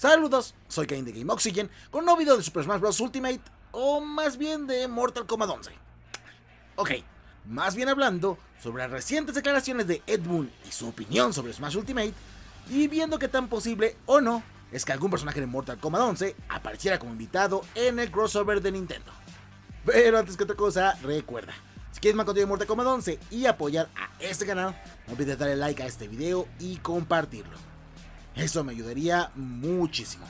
Saludos, soy Cain de Game Oxygen con un nuevo video de Super Smash Bros. Ultimate, o más bien de Mortal Kombat 11. Ok, más bien hablando sobre las recientes declaraciones de Ed Boon y su opinión sobre Smash Ultimate, y viendo qué tan posible o no es que algún personaje de Mortal Kombat 11 apareciera como invitado en el crossover de Nintendo. Pero antes que otra cosa, recuerda, si quieres más contenido de Mortal Kombat 11 y apoyar a este canal, no olvides darle like a este video y compartirlo. Eso me ayudaría muchísimo.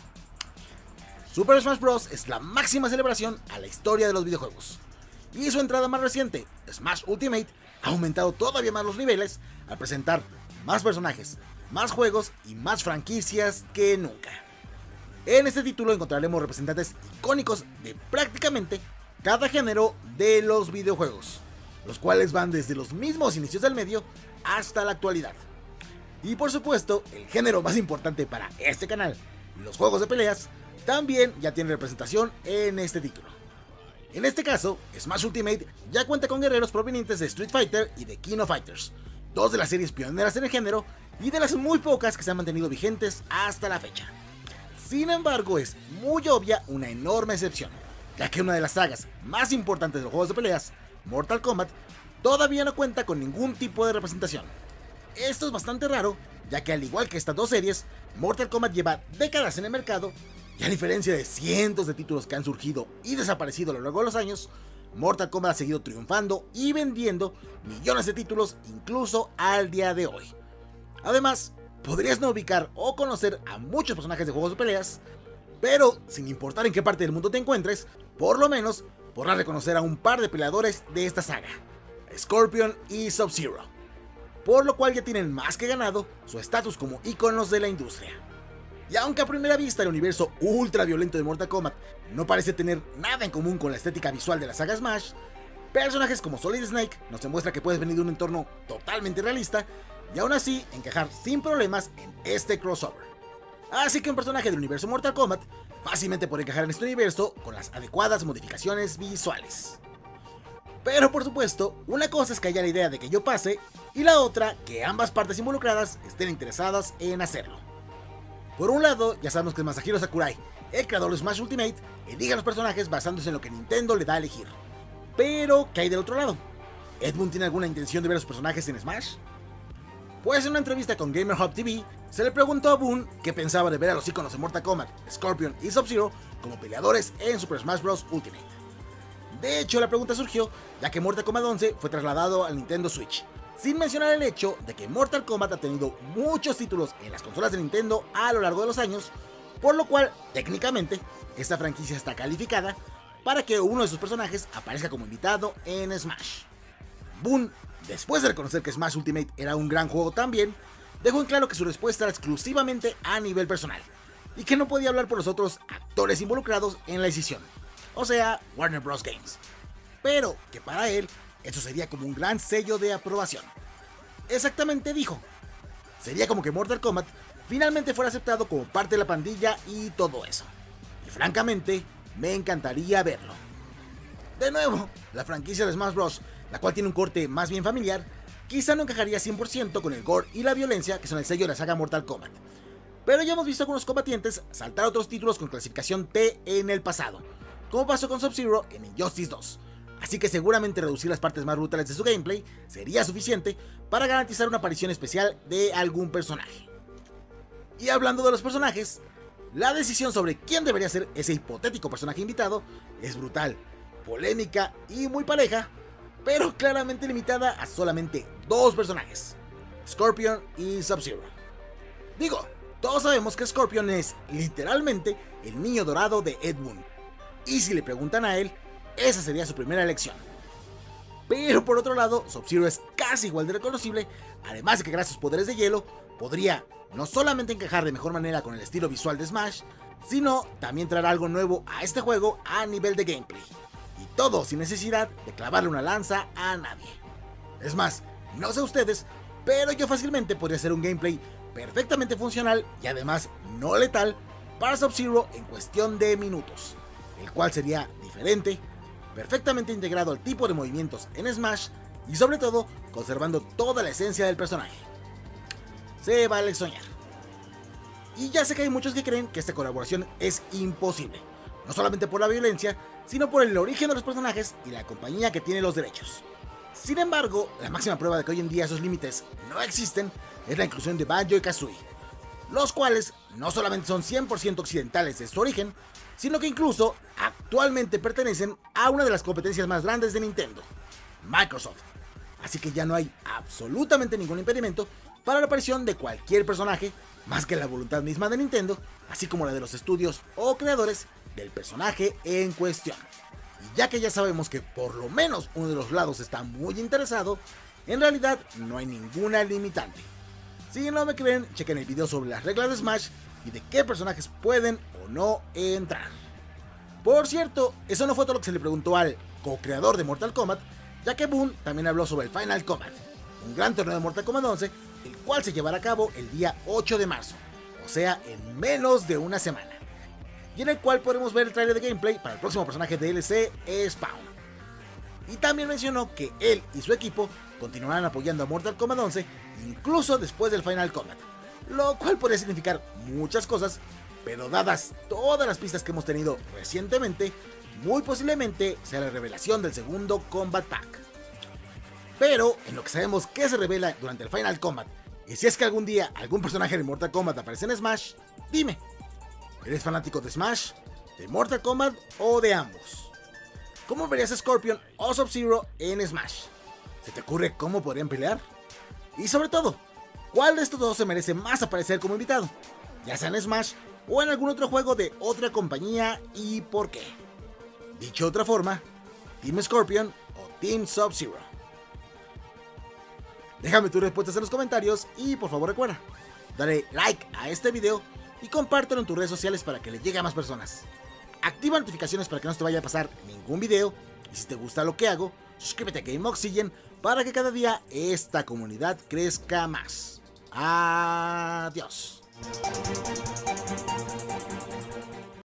Super Smash Bros. Es la máxima celebración a la historia de los videojuegos. Y su entrada más reciente, Smash Ultimate, ha aumentado todavía más los niveles al presentar más personajes, más juegos y más franquicias que nunca. En este título encontraremos representantes icónicos de prácticamente cada género de los videojuegos, los cuales van desde los mismos inicios del medio hasta la actualidad. Y por supuesto, el género más importante para este canal, los juegos de peleas, también ya tiene representación en este título. En este caso, Smash Ultimate ya cuenta con guerreros provenientes de Street Fighter y de King of Fighters, dos de las series pioneras en el género y de las muy pocas que se han mantenido vigentes hasta la fecha. Sin embargo, es muy obvia una enorme excepción, ya que una de las sagas más importantes de los juegos de peleas, Mortal Kombat, todavía no cuenta con ningún tipo de representación. Esto es bastante raro, ya que al igual que estas dos series, Mortal Kombat lleva décadas en el mercado, y a diferencia de cientos de títulos que han surgido y desaparecido a lo largo de los años, Mortal Kombat ha seguido triunfando y vendiendo millones de títulos incluso al día de hoy. Además, podrías no ubicar o conocer a muchos personajes de juegos de peleas, pero sin importar en qué parte del mundo te encuentres, por lo menos podrás reconocer a un par de peleadores de esta saga, Scorpion y Sub-Zero, por lo cual ya tienen más que ganado su estatus como íconos de la industria. Y aunque a primera vista el universo ultra violento de Mortal Kombat no parece tener nada en común con la estética visual de la saga Smash, personajes como Solid Snake nos demuestra que puedes venir de un entorno totalmente realista y aún así encajar sin problemas en este crossover. Así que un personaje del universo Mortal Kombat fácilmente puede encajar en este universo con las adecuadas modificaciones visuales. Pero por supuesto, una cosa es que haya la idea de que yo pase, y la otra, que ambas partes involucradas estén interesadas en hacerlo. Por un lado, ya sabemos que Masahiro Sakurai, el creador de Smash Ultimate, elige a los personajes basándose en lo que Nintendo le da a elegir. Pero, ¿qué hay del otro lado? ¿Ed Boon tiene alguna intención de ver a los personajes en Smash? Pues en una entrevista con Gamer Hub TV, se le preguntó a Boon qué pensaba de ver a los iconos de Mortal Kombat, Scorpion y Sub-Zero como peleadores en Super Smash Bros. Ultimate. De hecho, la pregunta surgió ya que Mortal Kombat 11 fue trasladado al Nintendo Switch, sin mencionar el hecho de que Mortal Kombat ha tenido muchos títulos en las consolas de Nintendo a lo largo de los años, por lo cual, técnicamente, esta franquicia está calificada para que uno de sus personajes aparezca como invitado en Smash. Boon, después de reconocer que Smash Ultimate era un gran juego también, dejó en claro que su respuesta era exclusivamente a nivel personal, y que no podía hablar por los otros actores involucrados en la decisión, o sea, Warner Bros. Games, pero que para él eso sería como un gran sello de aprobación. Exactamente dijo, sería como que Mortal Kombat finalmente fuera aceptado como parte de la pandilla y todo eso, y francamente me encantaría verlo. De nuevo, la franquicia de Smash Bros., la cual tiene un corte más bien familiar, quizá no encajaría 100% con el gore y la violencia que son el sello de la saga Mortal Kombat, pero ya hemos visto a algunos combatientes saltar a otros títulos con clasificación T en el pasado, como pasó con Sub-Zero en Injustice 2, así que seguramente reducir las partes más brutales de su gameplay sería suficiente para garantizar una aparición especial de algún personaje. Y hablando de los personajes, la decisión sobre quién debería ser ese hipotético personaje invitado es brutal, polémica y muy pareja, pero claramente limitada a solamente dos personajes, Scorpion y Sub-Zero. Digo, todos sabemos que Scorpion es literalmente el niño dorado de Ed Boon, y si le preguntan a él, esa sería su primera elección. Pero por otro lado, Sub-Zero es casi igual de reconocible, además de que gracias a sus poderes de hielo, podría no solamente encajar de mejor manera con el estilo visual de Smash, sino también traer algo nuevo a este juego a nivel de gameplay. Y todo sin necesidad de clavarle una lanza a nadie. Es más, no sé ustedes, pero yo fácilmente podría hacer un gameplay perfectamente funcional y además no letal para Sub-Zero en cuestión de minutos, el cual sería diferente, perfectamente integrado al tipo de movimientos en Smash y sobre todo conservando toda la esencia del personaje. Se vale soñar. Y ya sé que hay muchos que creen que esta colaboración es imposible, no solamente por la violencia, sino por el origen de los personajes y la compañía que tiene los derechos. Sin embargo, la máxima prueba de que hoy en día esos límites no existen es la inclusión de Banjo y Kazooie, los cuales no solamente son 100% occidentales de su origen, sino que incluso actualmente pertenecen a una de las competencias más grandes de Nintendo, Microsoft. Así que ya no hay absolutamente ningún impedimento para la aparición de cualquier personaje, más que la voluntad misma de Nintendo, así como la de los estudios o creadores del personaje en cuestión. Y ya que ya sabemos que por lo menos uno de los lados está muy interesado, en realidad no hay ninguna limitante. Si no me creen, chequen el video sobre las reglas de Smash y de qué personajes pueden o no entrar. Por cierto, eso no fue todo lo que se le preguntó al co-creador de Mortal Kombat, ya que Boon también habló sobre el Final Kombat, un gran torneo de Mortal Kombat 11, el cual se llevará a cabo el día 8 de marzo, o sea, en menos de una semana, y en el cual podremos ver el trailer de gameplay para el próximo personaje de DLC, Spawn. Y también mencionó que él y su equipo continuarán apoyando a Mortal Kombat 11 incluso después del Final Kombat, lo cual podría significar muchas cosas, pero dadas todas las pistas que hemos tenido recientemente, muy posiblemente sea la revelación del segundo Combat Pack. Pero en lo que sabemos que se revela durante el Final Kombat, y si es que algún día algún personaje de Mortal Kombat aparece en Smash, dime, ¿eres fanático de Smash, de Mortal Kombat o de ambos? ¿Cómo verías a Scorpion o Sub-Zero en Smash? ¿Se te ocurre cómo podrían pelear? Y sobre todo, ¿cuál de estos dos se merece más aparecer como invitado? Ya sea en Smash o en algún otro juego de otra compañía, y por qué. Dicho de otra forma, ¿Team Scorpion o Team Sub-Zero? Déjame tus respuestas en los comentarios y por favor recuerda, dale like a este video y compártelo en tus redes sociales para que le llegue a más personas. Activa notificaciones para que no se te vaya a pasar ningún video, y si te gusta lo que hago, suscríbete a Game Oxygen para que cada día esta comunidad crezca más. Adiós.